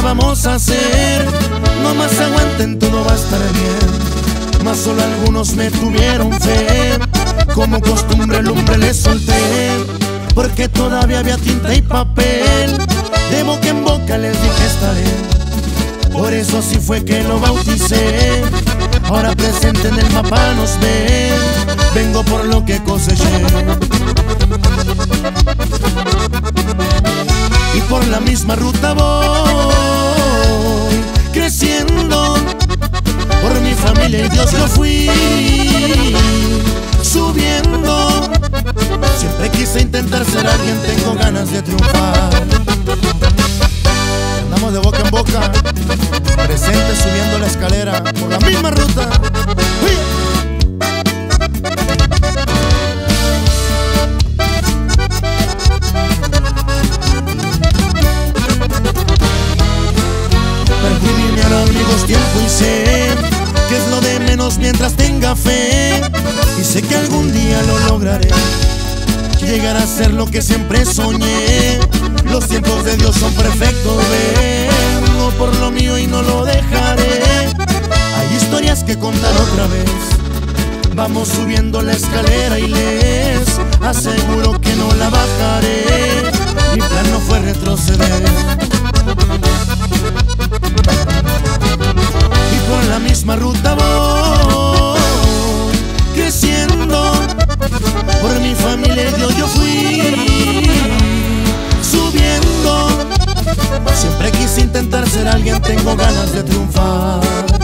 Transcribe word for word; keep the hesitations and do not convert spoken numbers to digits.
vamos a hacer? No más aguanten, todo va a estar bien. Mas solo algunos me tuvieron fe. Como costumbre el hombre le solté, porque todavía había tinta y papel. De boca en boca les dije estaré. Por eso así fue que lo bauticé. Ahora presente en el mapa nos ve. Vengo por lo que coseché. Y por la misma ruta voy creciendo. Por mi familia y Dios yo fui subiendo. Siempre quise intentar ser alguien, tengo ganas de triunfar. Andamos de boca en boca, presente subiendo la escalera por la misma ruta. ¡Uy! Perdí dinero, amigos, tiempo y sé que es lo de menos mientras tenga fe. Y sé que algún día lo lograré, llegar a ser lo que siempre soñé. Los tiempos de Dios son perfectos, vengo por lo mío y no lo dejaré. Hay historias que contar otra vez. Vamos subiendo la escalera y les aseguro que no la bajaré. Mi plan no fue retroceder. Y por la misma ruta voy creciendo. Por mi familia y Dios yo fui subiendo. Siempre quise intentar ser alguien, tengo ganas de triunfar.